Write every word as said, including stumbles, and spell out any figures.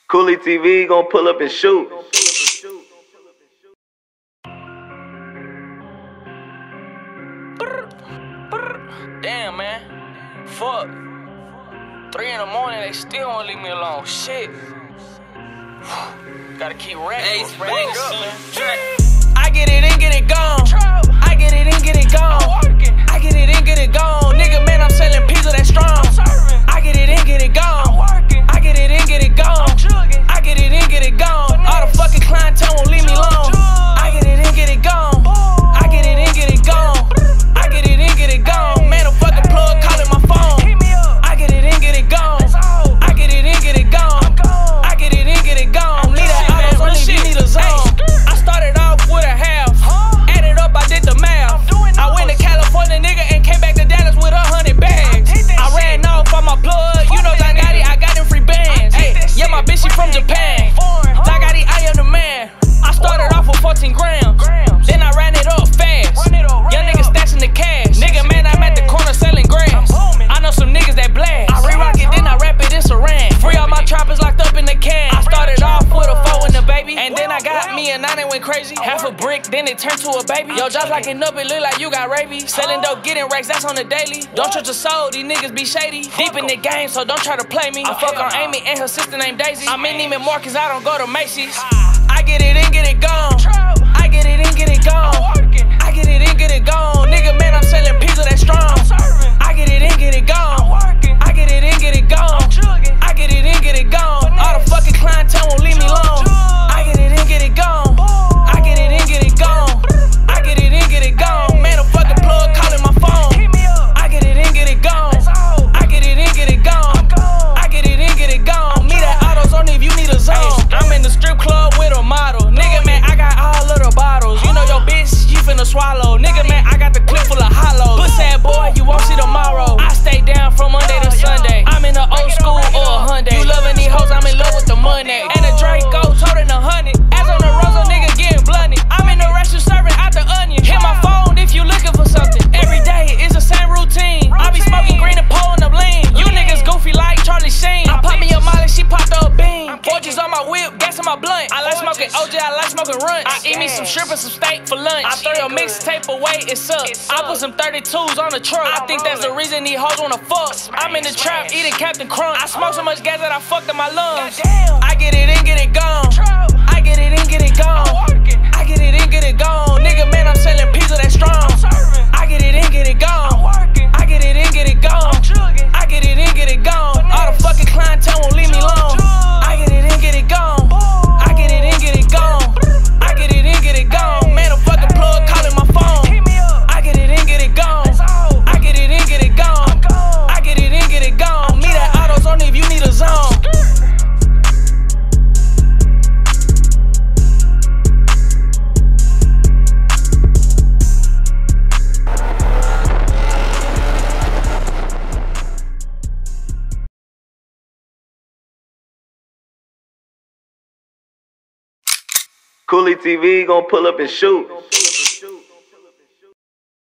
Coolie T V gon' pull up and shoot. Damn, man. Fuck. Three in the morning, they still won't leave me alone. Shit. Gotta keep racking. Hey, racking up, man. I get it and get it gone. I get it and get it gone. I get it and get it gone. Nigga, man, I'm selling pizza that's strong. I get it and get it gone. I get it and get it gone. I get it and get it gone. All the fucking clientele won't leave me alone. I get it and get it gone. I get it and get it gone. I get it and get it gone. Man, a fucking plug calling my phone. I get it and get it gone. I get it and get it gone. I get it and get it gone. Need that autos only if you need a zone. I started off with a half. Added up, I did the math. I went to California, nigga, and came back to Dallas with a hundred bags. I ran off on my plug. You know Zagatti, I got them free bands. Hey, yeah, my bitch, she from Japan. Zagatti, I am the man. I started off with fourteen grams. Then I ran it up fast. Young niggas stashing the cash. Nigga, man, I'm at the corner selling grass. I know some niggas that blast. I re-rock it, then I rap it in saran. Free all my trappers locked up in the can. I started off with a four in the baby. And then I got me a nine and went crazy. Half a brick, then it turned to a baby. Yo, just locking up, it look like you got rabies. Selling dope, getting racks, that's on the daily. Don't trust your soul, these niggas be shady. Deep in the game, so don't try to play me. I fuck on Amy and her sister named Daisy. I'm in Neiman Marcus, I don't go to Macy's. I get it and get it gone. I get it and get it gone. I get it and get it gone. Nigga, man, I'm selling pizza that's strong. I get it and get it gone. I get it and get it gone. I get it and get it gone. All the fucking clientele won't leave me alone. I get it and get it gone. I get it and get it gone. I get it and get it gone. Man, a fucking plug calling my phone. I get it and get it gone. I get it and get it gone. I get it and get it gone. Need that autos only if you need a zone. I'm in the strip club with a model. Nigga, man, I got all of the bottles. You know your bitch, she finna swallow. Nigga, man, I got the clip full of hollows. Pussy ass boy, you won't see tomorrow. I stay down from Monday to Sunday. I'm in the old school or a Hyundai. You loving these hoes, I'm in love with the money. And the Draco told in a hundred. As on the Rosa, nigga getting blunted. I'm in the restaurant serving out the onion. Hit my phone if you looking for something. Every day it's the same routine. I be smoking green and pulling up lean. You niggas goofy like Charlie Sheen. I pop me a molly, she popped up a bean. Forges on my whip, gas in my blunt. I like smoking O J, I like smoking runs. I eat me some shrimp and some steak for lunch. I throw your mixtape away, it sucks. I put some thirty-twos on the truck. I think that's the reason these hoes wanna fuck. I'm in the trap eating Captain Crunch. I smoke so much gas that I fucked up my lungs. I get it and get it gone. I get it and get it gone. I get it and get it gone. Nigga, man, I'm selling pizza that's strong. I get it and get it gone. I get it and get it gone. I get it and get it gone. All the fucking clientele won't leave me alone. I get it and get it gone. I get it and get it gone. I get it and get it gone. Man, a fucking plug calling my phone. I get it and get it gone. I get it and get it gone. I get it and get it gone. Need that autos only if you need a zone. Coolie T V gon' pull up and shoot.